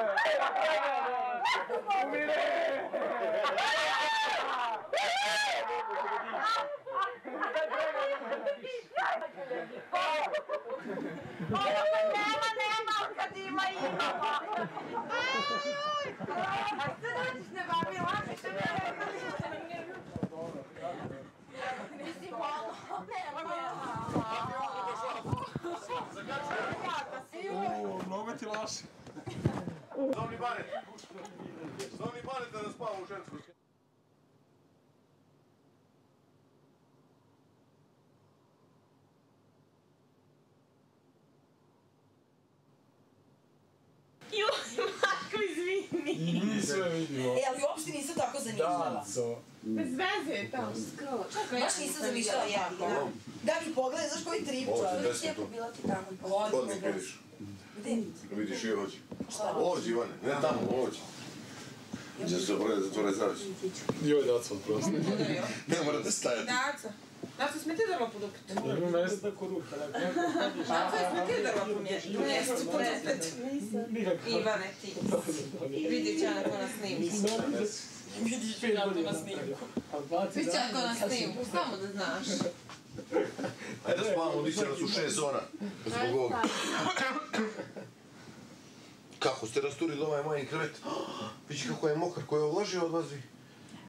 Nema, kad ima. A što dođeš ne babi, laži se ne. Nisi malo. Mnogo ti laši. Zovni Banet. Zovni Banet da spava u žensku. Joj, Marko, izvini. Nisam je vidio. Ali uopšte nisam tako zamišljala. Bez veze je to. Baš nisam zamišljala ja. Da mi pogledaj, znaš koji trip čovjek. Gde si tu? Bila ti tamo. Hodnik vidiš. Gde? Vidiš i ovdje. Ovdje, Ivane. Ne tamo, ovdje. Gdje se zatvore zavisi. Joj, Daco, prosto. Ne morate stajati. Daco, sme ti drlo podupiti? Ima mesta kod ruka. Daco, sme ti drlo podupiti? Ivane, ti. Vidit će Ana to na snimku. Vidit ću Ana to na snimku. Vidit će Ana to na snimku, samo da znaš. Ajde da spavamo, diće nas u 6 zona. Zbog ovoga. Kako ste rasturili ovaj moj krevet? Vići kako je mokar, ko je ovlažio od vas vi.